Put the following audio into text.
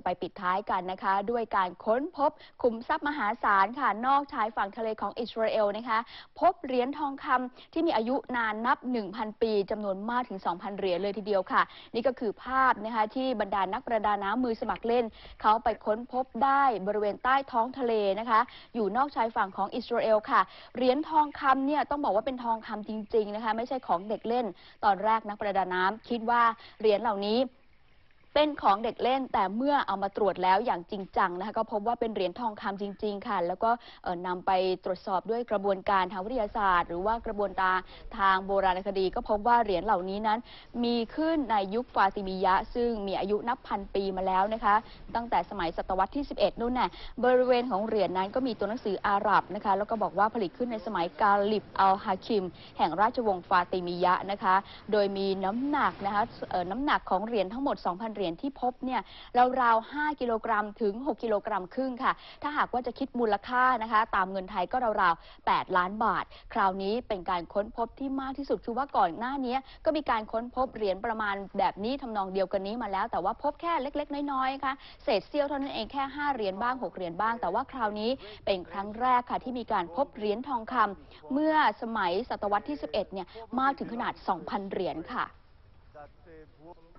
จะไปปิดท้ายกันนะคะด้วยการค้นพบขุมทรัพย์มหาศาลค่ะนอกชายฝั่งทะเลของอิสราเอลนะคะพบเหรียญทองคำที่มีอายุนานนับ 1,000 ปีจำนวนมากถึง 2,000 เหรียญเลยทีเดียวค่ะนี่ก็คือภาพนะคะที่บรรดานักประดาน้ำมือสมัครเล่นเขาไปค้นพบได้บริเวณใต้ท้องทะเลนะคะอยู่นอกชายฝั่งของอิสราเอลค่ะเหรียญทองคำเนี่ยต้องบอกว่าเป็นทองคำจริงๆนะคะไม่ใช่ของเด็กเล่นตอนแรกนักประดาน้ำคิดว่าเหรียญเหล่านี้เป็นของเด็กเล่นแต่เมื่อเอามาตรวจแล้วอย่างจริงจังนะคะก็พบว่าเป็นเหรียญทองคำจริงๆค่ะแล้วก็นำไปตรวจสอบด้วยกระบวนการทางวิทยาศาสตร์หรือว่ากระบวนการทางโบราณคดีก็พบว่าเหรียญเหล่านี้นั้นมีขึ้นในยุคฟาติมียะซึ่งมีอายุนับพันปีมาแล้วนะคะตั้งแต่สมัยศตวรรษที่ 11นู่นน่ะบริเวณของเหรียญนั้นก็มีตัวหนังสืออาหรับนะคะแล้วก็บอกว่าผลิตขึ้นในสมัยกาลิบอัลฮาคิมแห่งราชวงศ์ฟาติมียะนะคะโดยมีน้ำหนักนะคะน้ำหนักของเหรียญทั้งหมด 2,000 เหรียญที่พบเนี่ยราวๆ 5 กิโลกรัมถึง 6 กิโลกรัมครึ่งค่ะถ้าหากว่าจะคิดมูลค่านะคะตามเงินไทยก็ราวๆ 8 ล้านบาทคราวนี้เป็นการค้นพบที่มากที่สุดคือว่าก่อนหน้านี้ก็มีการค้นพบเหรียญประมาณแบบนี้ทำนองเดียวกันนี้มาแล้วแต่ว่าพบแค่เล็กๆน้อยๆค่ะเศษเสี้ยวเท่านั้นเองแค่5 เหรียญบ้าง 6 เหรียญบ้างแต่ว่าคราวนี้เป็นครั้งแรกค่ะที่มีการพบเหรียญทองคำเมื่อสมัยศตวรรษที่ 11เนี่ยมากถึงขนาด 2,000 เหรียญค่ะ